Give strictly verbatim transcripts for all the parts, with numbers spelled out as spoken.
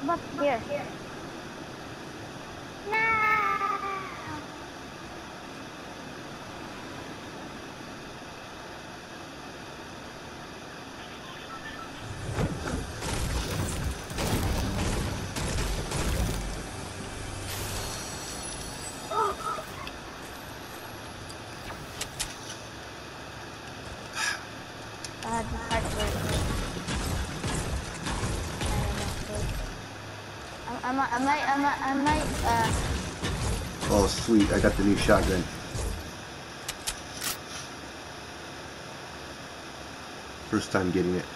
Come up here. No! God, this heart hurts. I might, I might, I might, I might, uh... Oh, sweet. I got the new shotgun. First time getting it.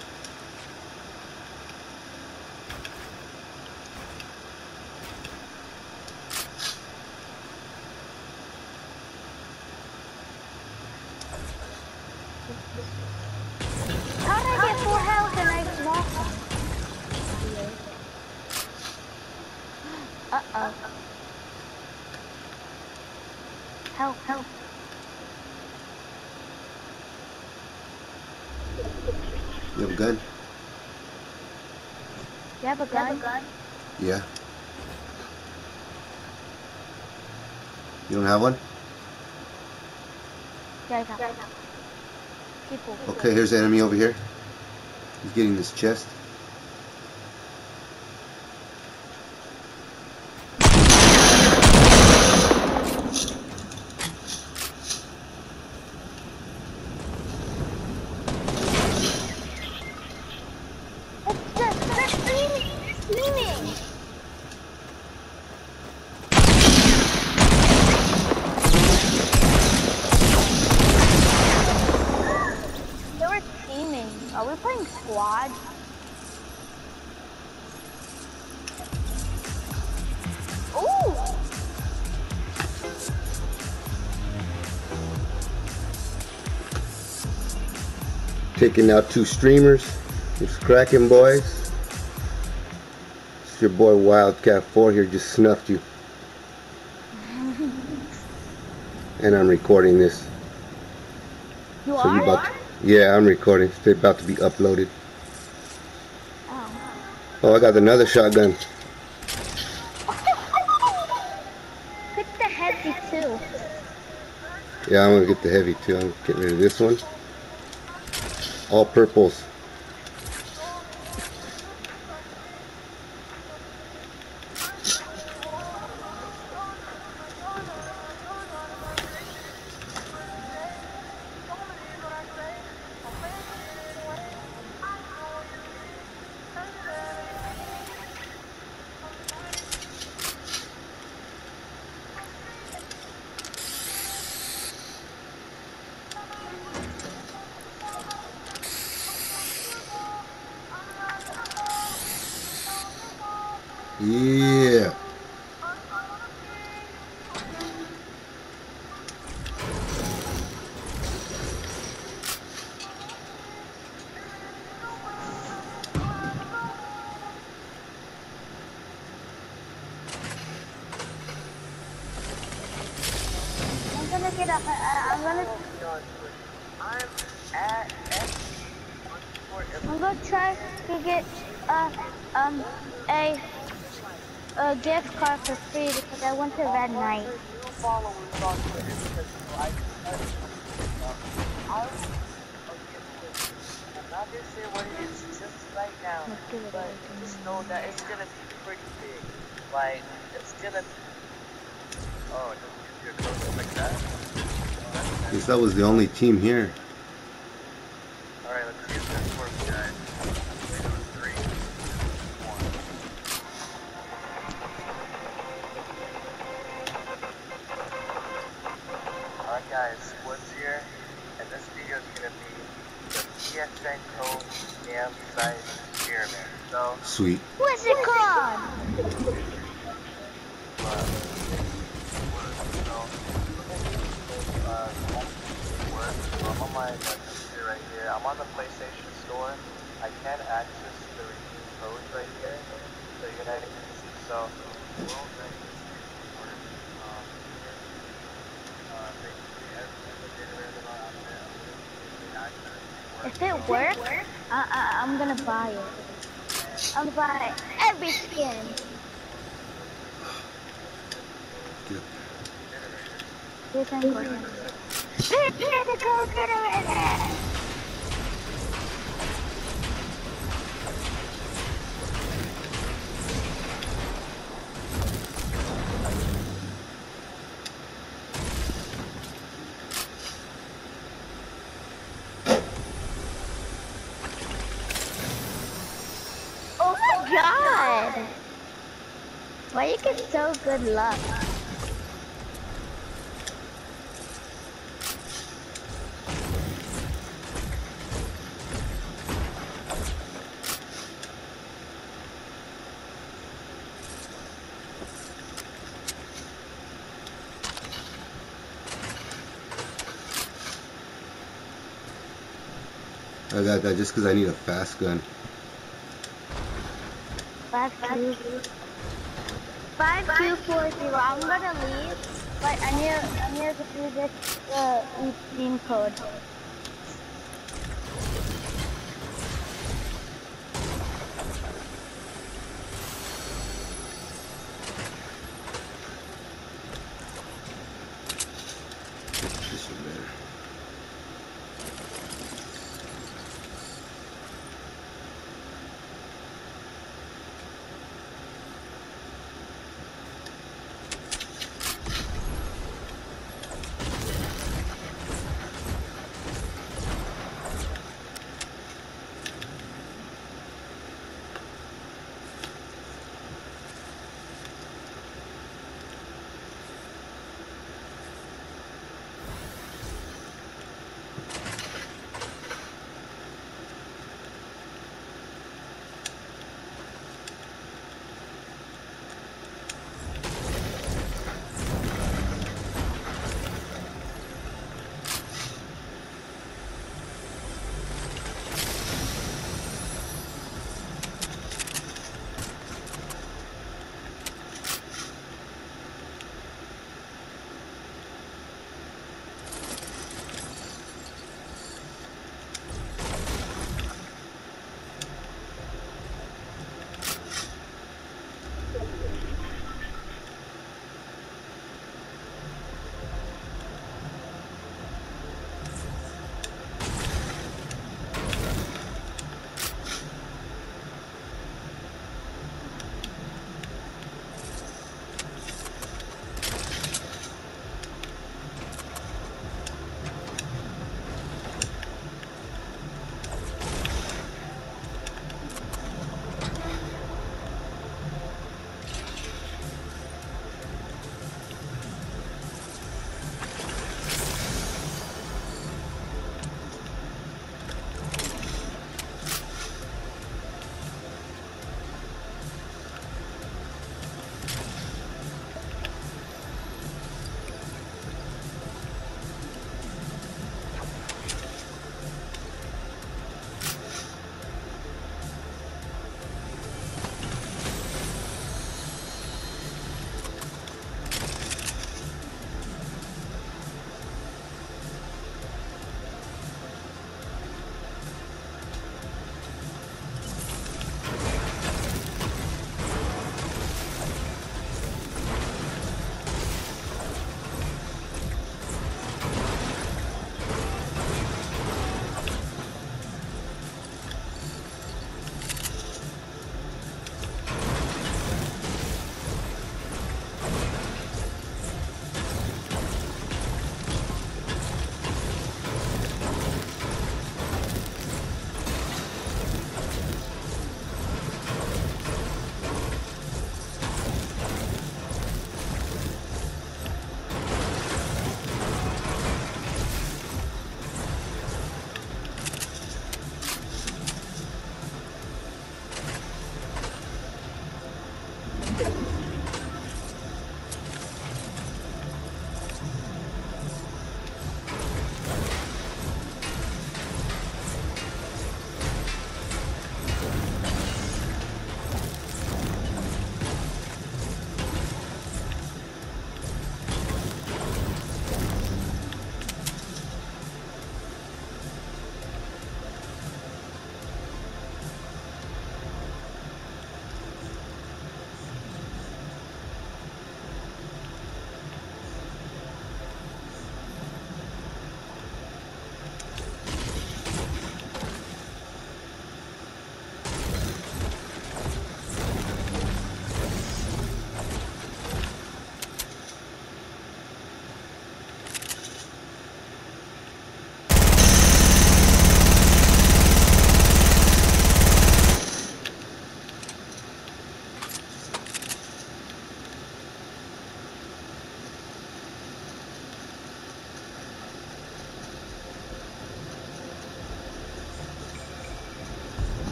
How did I get full health and I lost them? Uh-oh. Help, help. You have a gun? You have a gun? Have a gun? Yeah. You don't have one? Yeah, I have. People. Okay, here's the enemy over here. He's getting this chest. Are we playing squad? Ooh! Taking out two streamers. It's cracking, boys. It's your boy Wildcat four here, just snuffed you. And I'm recording this. You so are? You about to, yeah, I'm recording. It's about to be uploaded. Oh. Oh, I got another shotgun. Pick the heavy too. Yeah, I'm gonna get the heavy too. I'm gonna get rid of this one. All purples. Yeah. I'm gonna get up. I, I'm gonna. I'm at. I'm gonna try to get uh um a a gift card for free because I went to Red Knight. Followers on Twitter because I. I'm not gonna say what it is just right now, but just know that it's gonna be pretty big. Like it's gonna. Oh, it doesn't give you a close like that. I guess that was the only team here. Alright, let's see if this works, guys. Three, one. Alright guys, Woods here, and this video is gonna be the P S N code campsite experiment. So Sweet. What's it called? I'm on my computer right here. I'm on the PlayStation Store. I can access the redeem codes right here, so you're gonna see. So, world ready um, uh, basically everything that generated on there. If it works, I, I, I'm gonna buy it. I'm buy every skin. Yep. Here's my code. Here's the code generator. Oh my god! Why you get so good luck? I got that just because I need a fast gun. Five two. Five two four zero. I'm gonna leave, but I need I need to do this uh Steam code. This one there.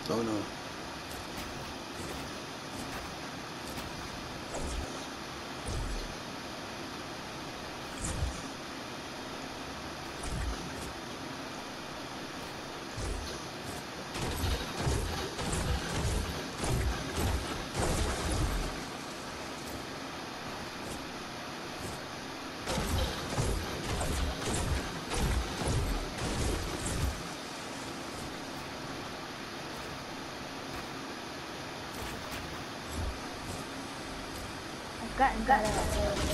Oh no. I've gotten better at it.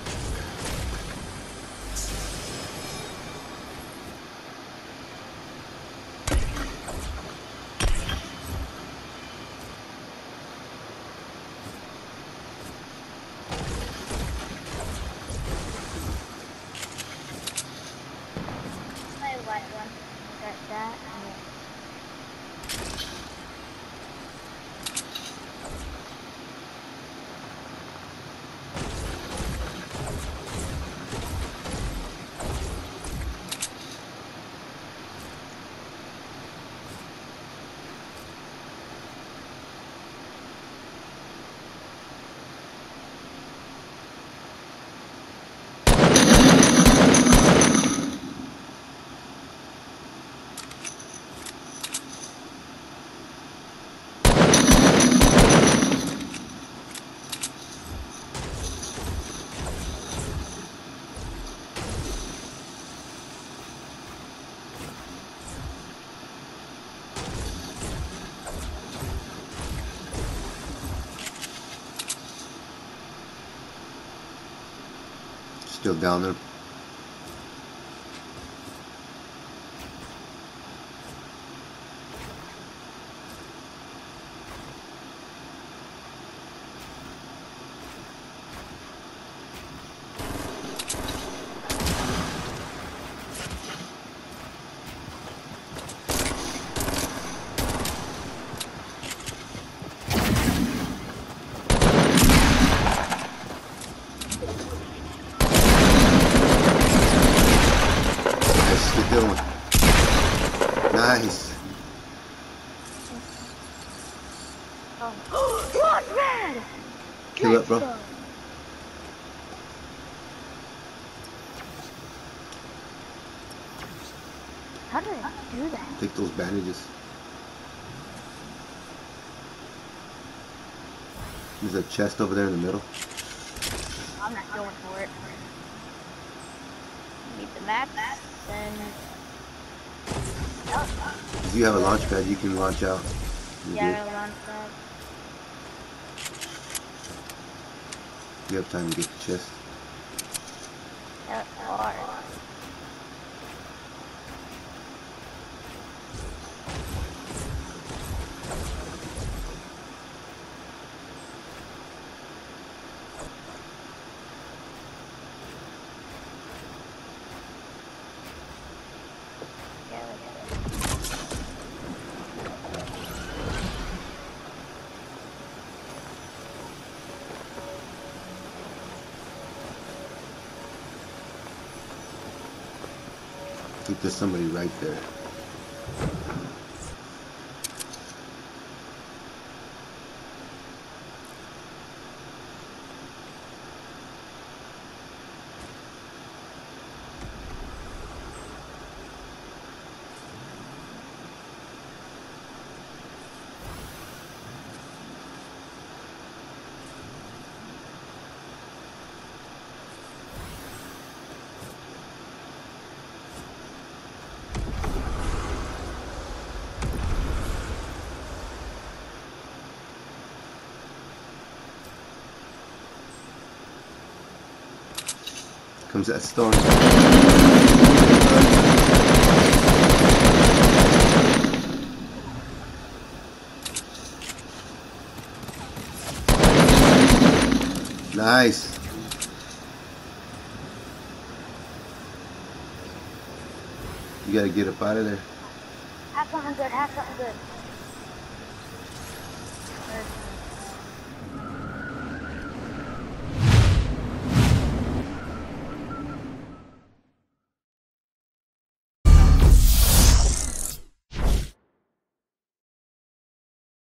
My white one. Got that. And Still down there. Nice. oh, not red. Kill it, bro. Let's go. How did I do that? Take those bandages. There's a chest over there in the middle. I'm not going for it. Need the map, then. Oh, If you have a launch pad, you can launch out. You yeah, I do. got a launch pad. You have time to get the chest. That's hard. Yeah, we got it. I think there's somebody right there. Comes that storm. Nice. You gotta get up out of there. Have something good, have something good.